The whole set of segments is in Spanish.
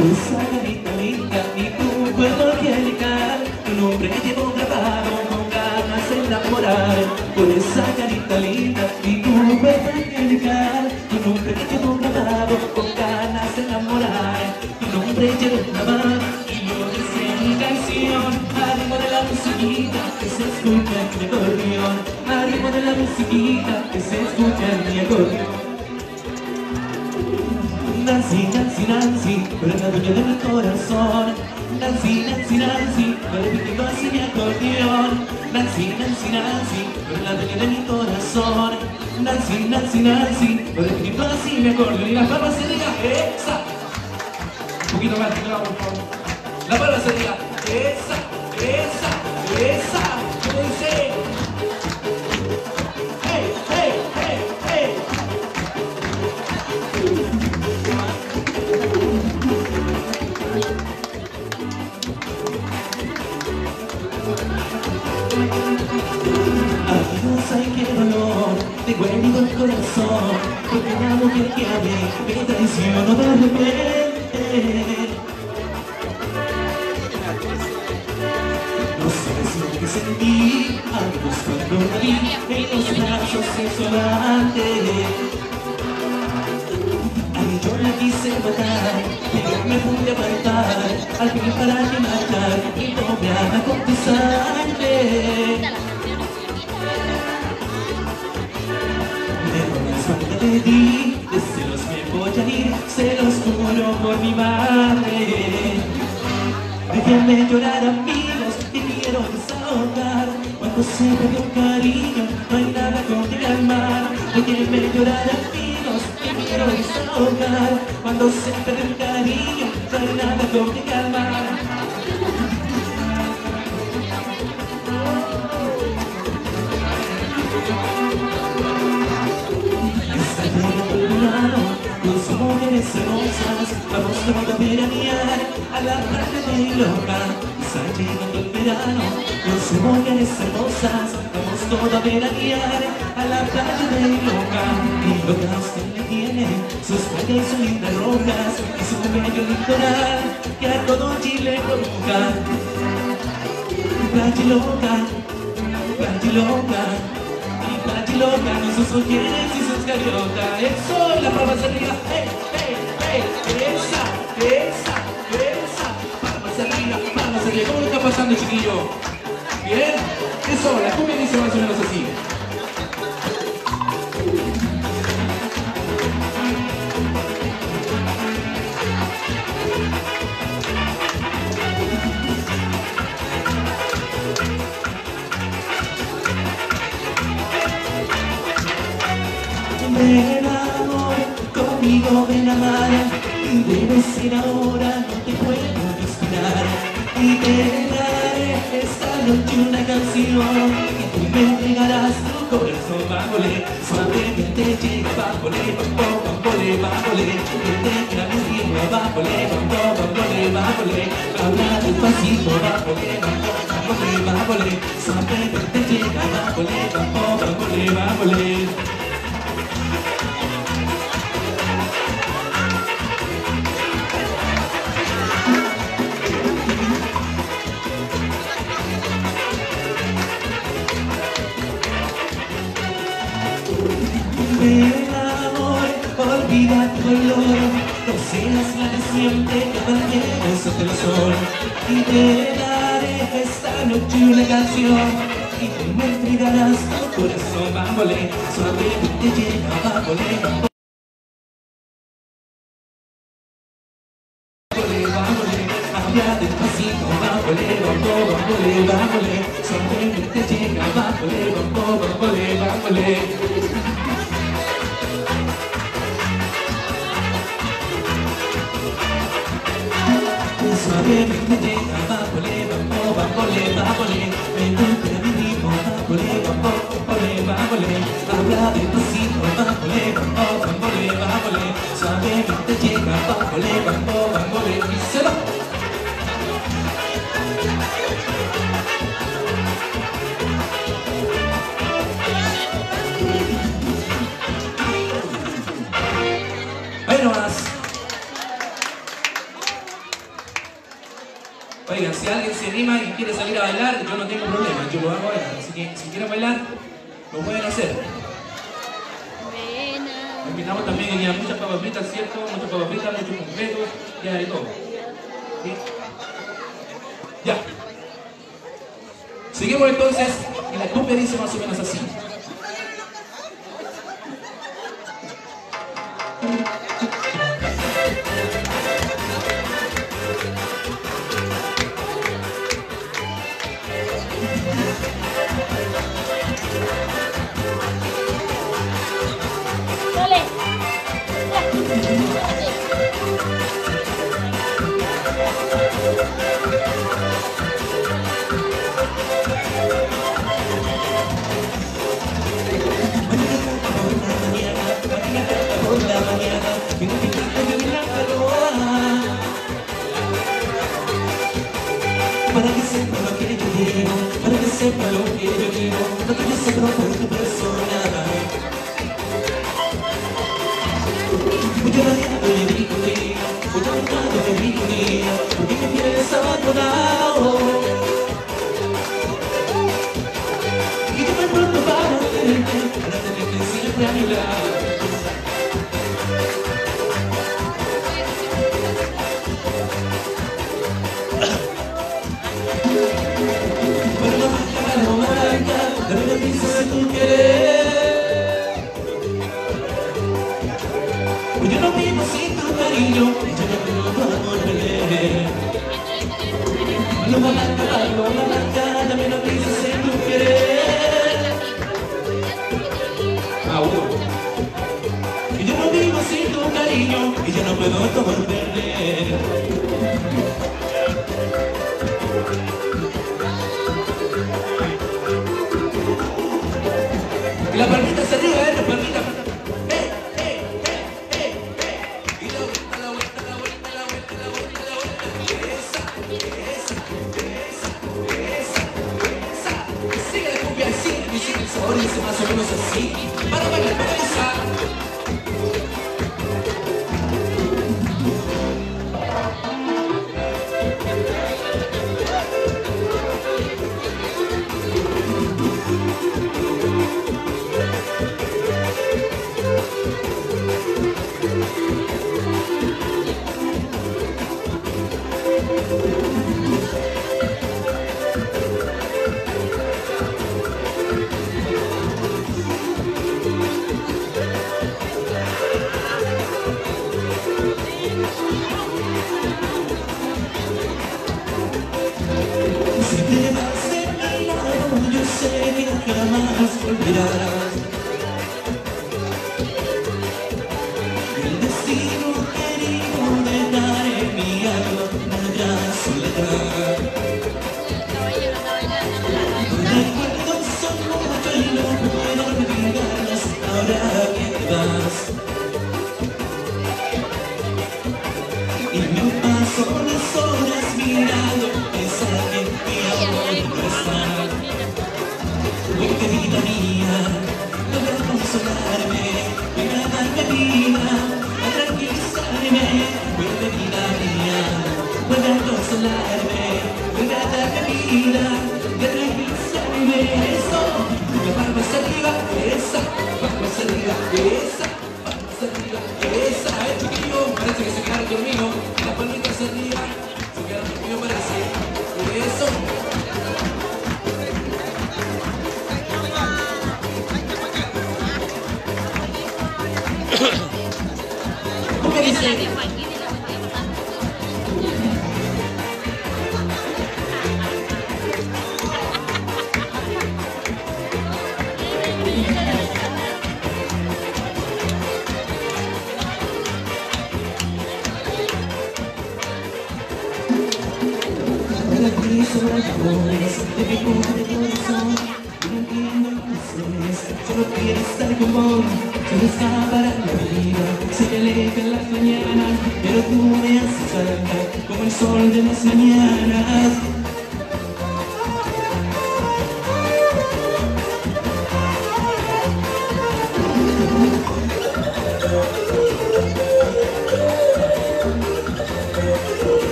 esa carita linda y tu cuerpo angelical, tu nombre llevo grabado con ganas de enamorar. Por esa carita linda y tu cuerpo angelical, tu nombre llevo grabado con ganas de enamorar. Tu nombre llevo grabado y lo deseo en mi canción, al ritmo de la musiquita que se escucha en mi acordeón, al ritmo de la musiquita que se escucha en mi acordeón. Nancy, Nancy, Nancy, tú eres la dueña de mi corazón. Nancy, Nancy, Nancy, lo repitiendo así mi acordeón. Nancy, Nancy, Nancy, tú eres la dueña de mi corazón. Nancy, Nancy, Nancy, lo repitiendo así mi acordeón. Y la palma se diga esa. Un poquito más, por favor. La palma se diga esa, esa, esa. ¿Qué dice? Hey, hey, hey, hey. Adiós, ay qué dolor, tengo herido el corazón, porque una mujer que amé me traicionó de repente. No sabes lo que sentí, adiós cuando la vi en los brazos de su amante. Ay, yo la quise matar, pero me pude apartar, al fin para que matar y no me haga confesarme. De ti, de celos me voy a ir, celos juro por mi madre. Déjenme llorar amigos, que quiero desahogar. Cuando se perdió un cariño, no hay nada con que calmar. Déjenme llorar amigos, que quiero desahogar. Cuando se perdió un cariño, no hay nada con que calmar. Con sus mujeres hermosas, vamos todos a veranear a la playa de Loca. Está llegando el verano, con sus mujeres hermosas, vamos todos a veranear a la playa de Loca. Y Loca usted le tiene sus playas y sus lindas rocas y su bello litoral que a todo Chile provoca. Playa Loca, Playa Loca. Playa Loca, con sus ojines y sus cariotas. Eso, la palma se arriba. Hey, hey, hey, esa. Palmas arriba, palmas arriba. ¿Cómo lo está pasando, chiquillo? ¿Bien? Eso, la cumbia dice más o menos así. Ven amor, conmigo ven a amar, y debes ir ahora, no te puedo respirar. Y te daré esta noche una canción, y tú me entregarás tu corazón, bámbole, suavemente llega, bámbole, bámbole, que tenga mi ritmo, bámbole, habla despacito, bámbole, suavemente llega, bámbole. Ven amor, olvida tu dolor, no seas la de siempre, caballeros ante el sol. Y te daré esta noche una canción, y tú me entregarás tu corazón, bámbole, suavemente llega, bámbole. Habla despacito, bámbole, suavemente llega, bámbole. Suavemente llega, bámbole, me encuentra mi ritmo, bámbole, habla despacito, bámbole, suavemente llega, bámbole, y se va. Ahí nomás. si alguien se anima y quiere salir a bailar, yo no tengo problema, yo lo hago bailar. Así que si quieren bailar, lo pueden hacer. Invitamos también que haya muchas papas fritas, ¿cierto? Muchas papas fritas, muchos completos, ya de todo. ¿Sí? Ya. Seguimos entonces, y la cumbia dice más o menos así. Para que sepa lo que yo digo, para que sepa lo que yo digo, lo que yo siento por tu persona. Voy a variando de mi contigo, voy a buscando de mi contigo, porque me tienes abandonado. Y yo me pronto para tenerte siempre a mi lado. Yo no vivo sin tu cariño, yo no tengo amor perder. Lo malanga, también lo dices en tu querer. Y yo no vivo sin tu cariño, y yo no puedo tomar perder. Y la palmita se arriba, la palmita. Y la vuelta, la vuelta, la vuelta, la vuelta, la vuelta, la vuelta. Esa. Sigue la cumbia así, y sigue el sabor y dice más o menos así. Para bailar, para gozar. Jamás olvidarás el destino querido de dar en mi alma una gran soledad. Recuerdos son muchos y no puedo olvidarlos ahora que te vas. Y me paso las horas mirando pensar que mi amor no está. Querida mía, logra consolarme, venga a darme vida, a tranquilizarme. Vuelve vida mía, vuelve a consolarme, venga a darme vida, a tranquilizarme. Eso, la palma hacia arriba, esa, palma hacia arriba, esa, palma hacia arriba, esa. A ver, chiquillo, parece que se quedaron dormidos, la palmita hacia arriba, se quedaron dormidos, parece. Eso. ¿Cómo dice? Para ti sobra el amor, de mi corazón. No entiendo entonces, solo quiero estar con vos. Solo escapar a la vida, se te alejan las mañanas, pero tú me haces falta como el sol de las mañanas.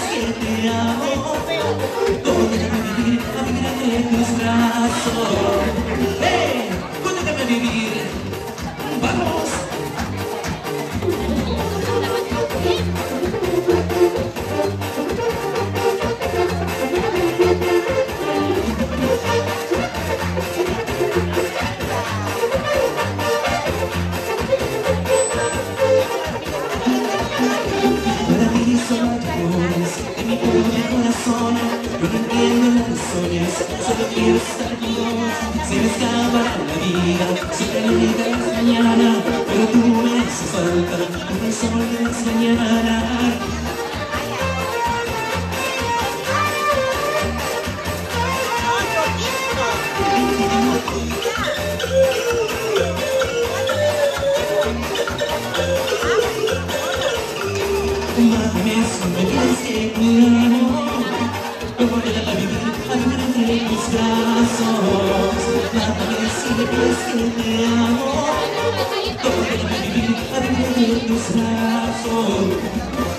que te amo. ¿Cómo déjame vivir, a vivir entre tus brazos? ¡Hey! ¿Cómo déjame vivir? ¡Vamos! Para mí son amores de mi pobre corazón. Yo no entiendo las razones, solo quiero estar con vos. Se me escapa la vida, siempre me das mañana, pero tú me haces falta, como el sol de las mañanas. Mami, si me dices que te amo, ¿cómo déjame vivir, a vivir entre tus brazos? Mami, si me dices que te amo, ¿cómo déjame vivir, a vivir entre tus brazos?